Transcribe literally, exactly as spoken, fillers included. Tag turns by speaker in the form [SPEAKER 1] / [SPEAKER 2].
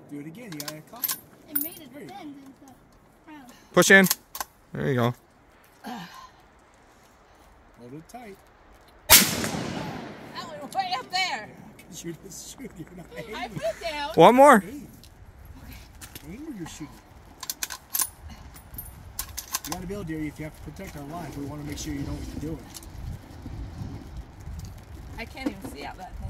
[SPEAKER 1] Do it again. You gotta cock it.
[SPEAKER 2] It made it bend into the ground.
[SPEAKER 3] Push in. There you go.
[SPEAKER 1] Hold it tight.
[SPEAKER 4] That went way up there.
[SPEAKER 1] Because you're just shooting. You're not aiming.
[SPEAKER 4] I put it down.
[SPEAKER 3] One more.
[SPEAKER 1] Aim. Aim where you're shooting. You gotta be able to, if you have to protect our lives, we want to make sure you know what you're doing.
[SPEAKER 4] I can't even see out that thing.